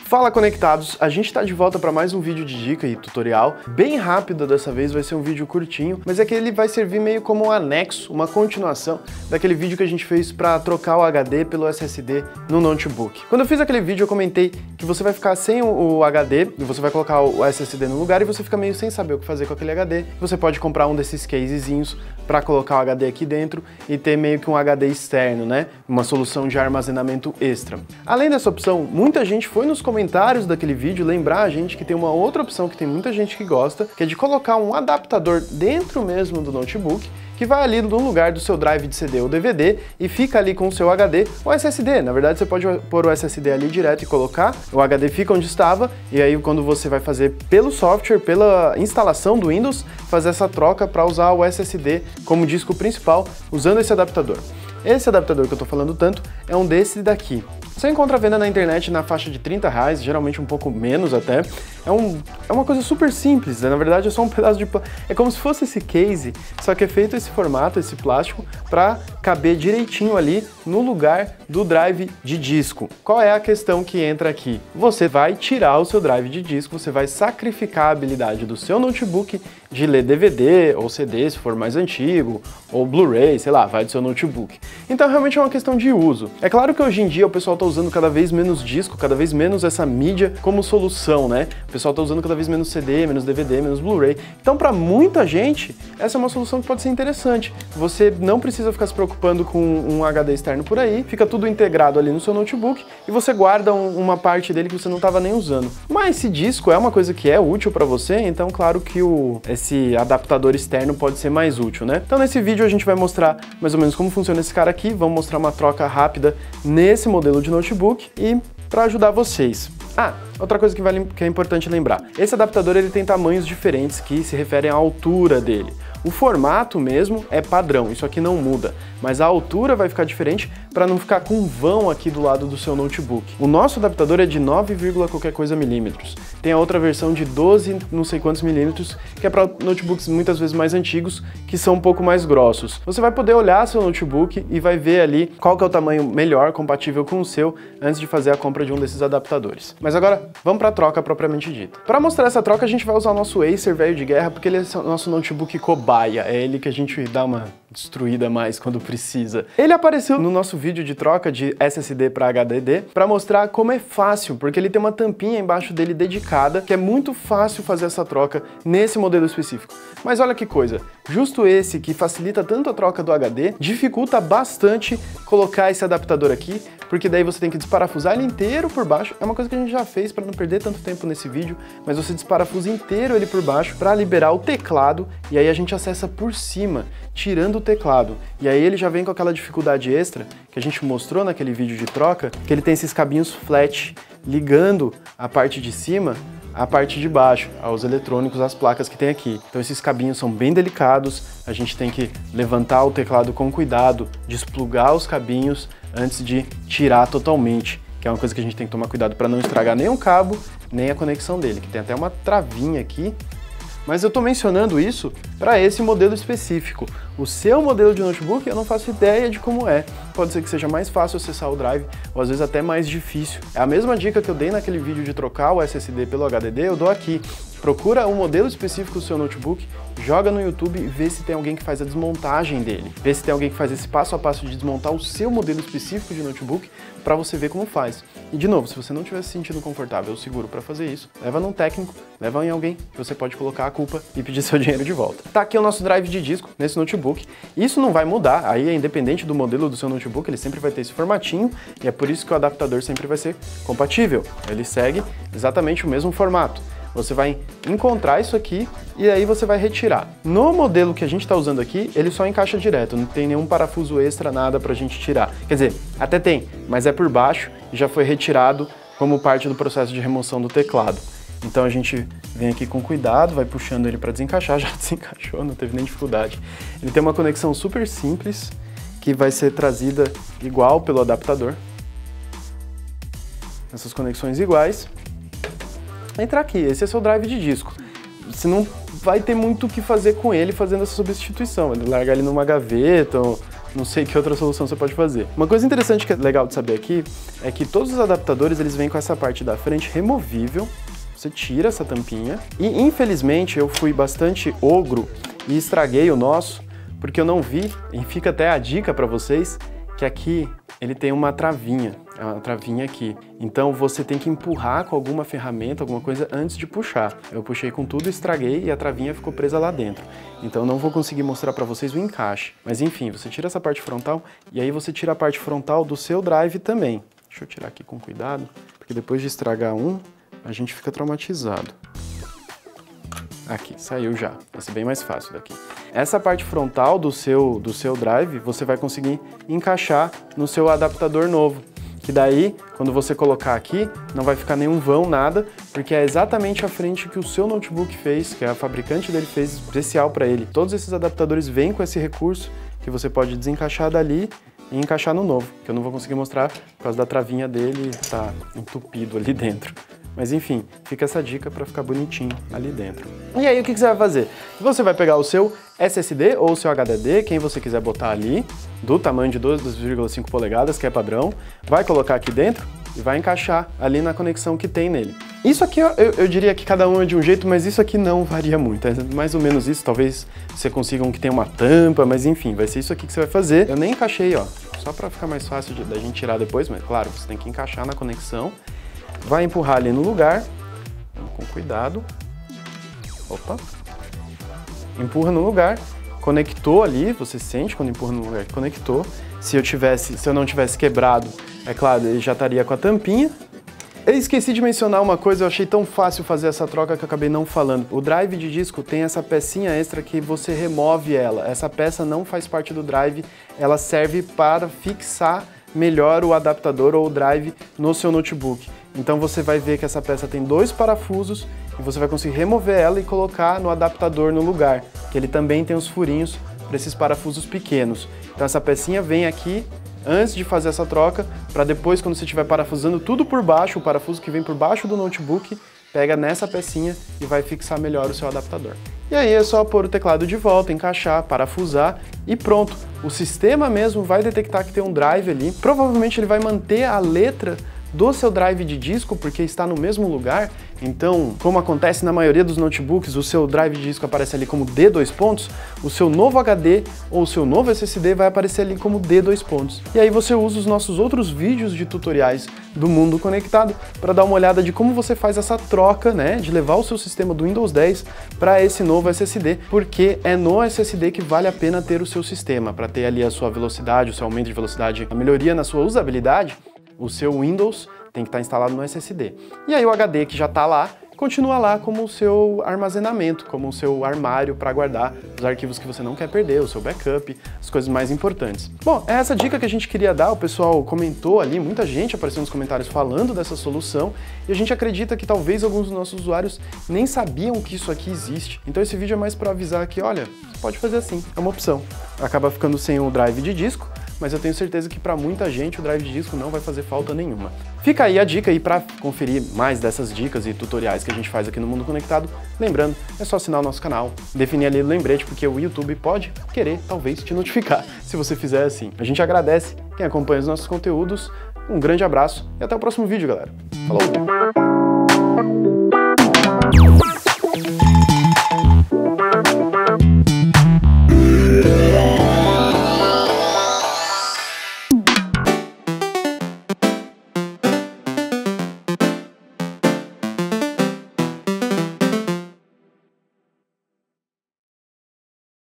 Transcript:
Fala conectados, a gente tá de volta para mais um vídeo de dica e tutorial, bem rápido dessa vez, vai ser um vídeo curtinho, mas é que ele vai servir meio como um anexo, uma continuação daquele vídeo que a gente fez para trocar o HD pelo SSD no notebook. Quando eu fiz aquele vídeo eu comentei que você vai ficar sem o HD, e você vai colocar o SSD no lugar e você fica meio sem saber o que fazer com aquele HD. Você pode comprar um desses casezinhos para colocar o HD aqui dentro e ter meio que um HD externo, né? Uma solução de armazenamento extra. Além dessa opção, muita gente foi nos comentários daquele vídeo lembrar a gente que tem uma outra opção que tem muita gente que gosta, que é de colocar um adaptador dentro mesmo do notebook, que vai ali no lugar do seu drive de CD ou DVD e fica ali com o seu HD ou SSD. Na verdade, você pode pôr o SSD ali direto e colocar, o HD fica onde estava, e aí quando você vai fazer pelo software, pela instalação do Windows, fazer essa troca para usar o SSD como disco principal, usando esse adaptador. Esse adaptador que eu tô falando tanto é um desse daqui. Você encontra à venda na internet na faixa de R$30, geralmente um pouco menos até. É uma coisa super simples, né? Na verdade é só um pedaço de plástico. É como se fosse esse case, só que é feito esse formato, esse plástico, para caber direitinho ali no lugar do drive de disco. Qual é a questão que entra aqui? Você vai tirar o seu drive de disco, você vai sacrificar a habilidade do seu notebook de ler DVD ou CD, se for mais antigo, ou Blu-ray, sei lá, vai do seu notebook. Então realmente é uma questão de uso. É claro que hoje em dia o pessoal está usando cada vez menos disco, cada vez menos essa mídia como solução, né? O pessoal está usando cada vez menos CD, menos DVD, menos Blu-ray. Então para muita gente, essa é uma solução que pode ser interessante. Você não precisa ficar se preocupando com um HD externo por aí, fica tudo integrado ali no seu notebook e você guarda uma parte dele que você não estava nem usando. Mas esse disco é uma coisa que é útil para você, então claro que esse adaptador externo pode ser mais útil, né? Então nesse vídeo a gente vai mostrar mais ou menos como funciona esse cara aqui, vamos mostrar uma troca rápida nesse modelo de notebook e para ajudar vocês. Ah, outra coisa que é importante lembrar, esse adaptador ele tem tamanhos diferentes que se referem à altura dele. O formato mesmo é padrão, isso aqui não muda, mas a altura vai ficar diferente para não ficar com um vão aqui do lado do seu notebook. O nosso adaptador é de 9, qualquer coisa milímetros. Tem a outra versão de 12 não sei quantos milímetros, que é para notebooks muitas vezes mais antigos, que são um pouco mais grossos. Você vai poder olhar seu notebook e vai ver ali qual que é o tamanho melhor, compatível com o seu, antes de fazer a compra de um desses adaptadores. Mas agora, vamos para a troca propriamente dita. Para mostrar essa troca, a gente vai usar o nosso Acer velho de guerra, porque ele é o nosso notebook cobaia, é ele que a gente dá uma destruída mais quando precisa. Ele apareceu no nosso vídeo de troca de SSD para HDD para mostrar como é fácil, porque ele tem uma tampinha embaixo dele dedicada, que é muito fácil fazer essa troca nesse modelo específico. Mas olha que coisa, justo esse que facilita tanto a troca do HD, dificulta bastante colocar esse adaptador aqui, porque daí você tem que desparafusar ele inteiro por baixo. É uma coisa que a gente já fez para não perder tanto tempo nesse vídeo, mas você desparafusa inteiro ele por baixo para liberar o teclado e aí a gente acessa por cima, tirando o teclado. E aí ele já vem com aquela dificuldade extra que a gente mostrou naquele vídeo de troca, que ele tem esses cabinhos flat ligando a parte de cima à parte de baixo, aos eletrônicos, às placas que tem aqui. Então esses cabinhos são bem delicados, a gente tem que levantar o teclado com cuidado, desplugar os cabinhos antes de tirar totalmente, que é uma coisa que a gente tem que tomar cuidado para não estragar nem o cabo, nem a conexão dele, que tem até uma travinha aqui. Mas eu estou mencionando isso para esse modelo específico. O seu modelo de notebook eu não faço ideia de como é. Pode ser que seja mais fácil acessar o drive, ou às vezes até mais difícil. É a mesma dica que eu dei naquele vídeo de trocar o SSD pelo HDD, eu dou aqui. Procura um modelo específico do seu notebook, joga no YouTube e vê se tem alguém que faz a desmontagem dele. Vê se tem alguém que faz esse passo a passo de desmontar o seu modelo específico de notebook para você ver como faz. E de novo, se você não estiver se sentindo confortável ou seguro para fazer isso, leva num técnico, leva em alguém que você pode colocar a culpa e pedir seu dinheiro de volta. Tá aqui o nosso drive de disco nesse notebook. Isso não vai mudar, aí é independente do modelo do seu notebook, ele sempre vai ter esse formatinho e é por isso que o adaptador sempre vai ser compatível. Ele segue exatamente o mesmo formato. Você vai encontrar isso aqui e aí você vai retirar. No modelo que a gente está usando aqui, ele só encaixa direto, não tem nenhum parafuso extra, nada pra gente tirar. Quer dizer, até tem, mas é por baixo e já foi retirado como parte do processo de remoção do teclado. Então a gente vem aqui com cuidado, vai puxando ele para desencaixar, já desencaixou, não teve nem dificuldade. Ele tem uma conexão super simples, que vai ser trazida igual pelo adaptador. Essas conexões iguais. Entrar aqui, esse é seu drive de disco. Você não vai ter muito o que fazer com ele fazendo essa substituição. Ele largar ele numa gaveta ou Não sei que outra solução você pode fazer. Uma coisa interessante que é legal de saber aqui é que todos os adaptadores eles vêm com essa parte da frente removível. Você tira essa tampinha. E infelizmente eu fui bastante ogro e estraguei o nosso, porque eu não vi, e fica até a dica para vocês, que aqui ele tem uma travinha aqui. Então você tem que empurrar com alguma ferramenta, alguma coisa antes de puxar. Eu puxei com tudo, estraguei e a travinha ficou presa lá dentro. Então não vou conseguir mostrar para vocês o encaixe. Mas enfim, você tira essa parte frontal e aí você tira a parte frontal do seu drive também. Deixa eu tirar aqui com cuidado, porque depois de estragar um, a gente fica traumatizado. Aqui, saiu já. Vai ser bem mais fácil daqui. Essa parte frontal do seu drive, você vai conseguir encaixar no seu adaptador novo. Que daí, quando você colocar aqui, não vai ficar nenhum vão, nada, porque é exatamente a frente que o seu notebook fez, que a fabricante dele fez especial para ele. Todos esses adaptadores vêm com esse recurso que você pode desencaixar dali e encaixar no novo, que eu não vou conseguir mostrar por causa da travinha dele, tá entupido ali dentro. Mas enfim, fica essa dica para ficar bonitinho ali dentro. E aí o que você vai fazer? Você vai pegar o seu SSD ou o seu HDD, quem você quiser botar ali, do tamanho de 2,5 polegadas, que é padrão, vai colocar aqui dentro e vai encaixar ali na conexão que tem nele. Isso aqui eu diria que cada um é de um jeito, mas isso aqui não varia muito, é mais ou menos isso. Talvez você consiga um que tem uma tampa, mas enfim, vai ser isso aqui que você vai fazer. Eu nem encaixei, ó, só para ficar mais fácil da gente tirar depois, mas claro, você tem que encaixar na conexão. Vai empurrar ali no lugar, com cuidado, opa, empurra no lugar, conectou ali, você sente quando empurra no lugar que conectou. Se eu não tivesse quebrado, é claro, ele já estaria com a tampinha. Eu esqueci de mencionar uma coisa, eu achei tão fácil fazer essa troca que eu acabei não falando. O drive de disco tem essa pecinha extra que você remove ela. Essa peça não faz parte do drive, ela serve para fixar melhor o adaptador ou o drive no seu notebook. Então você vai ver que essa peça tem 2 parafusos e você vai conseguir remover ela e colocar no adaptador no lugar, que ele também tem os furinhos para esses parafusos pequenos. Então essa pecinha vem aqui antes de fazer essa troca, para depois, quando você estiver parafusando tudo por baixo, o parafuso que vem por baixo do notebook, pega nessa pecinha e vai fixar melhor o seu adaptador. E aí é só pôr o teclado de volta, encaixar, parafusar e pronto. O sistema mesmo vai detectar que tem um drive ali, provavelmente ele vai manter a letra do seu drive de disco, porque está no mesmo lugar. Então, como acontece na maioria dos notebooks, o seu drive de disco aparece ali como D2 o seu novo HD ou o seu novo SSD vai aparecer ali como D2. E aí você usa os nossos outros vídeos de tutoriais do mundo conectado para dar uma olhada de como você faz essa troca, né, de levar o seu sistema do Windows 10 para esse novo SSD, porque é no SSD que vale a pena ter o seu sistema, para ter ali a sua velocidade, o seu aumento de velocidade, a melhoria na sua usabilidade. O seu Windows tem que estar instalado no SSD. E aí o HD que já está lá, continua lá como o seu armazenamento, como o seu armário para guardar os arquivos que você não quer perder, o seu backup, as coisas mais importantes. Bom, é essa dica que a gente queria dar, o pessoal comentou ali, muita gente apareceu nos comentários falando dessa solução, e a gente acredita que talvez alguns dos nossos usuários nem sabiam que isso aqui existe. Então esse vídeo é mais para avisar que, olha, você pode fazer assim, é uma opção. Acaba ficando sem o drive de disco, mas eu tenho certeza que para muita gente o drive de disco não vai fazer falta nenhuma. Fica aí a dica aí para conferir mais dessas dicas e tutoriais que a gente faz aqui no Mundo Conectado. Lembrando, é só assinar o nosso canal, definir ali o lembrete, porque o YouTube pode querer, talvez, te notificar se você fizer assim. A gente agradece quem acompanha os nossos conteúdos, um grande abraço e até o próximo vídeo, galera. Falou!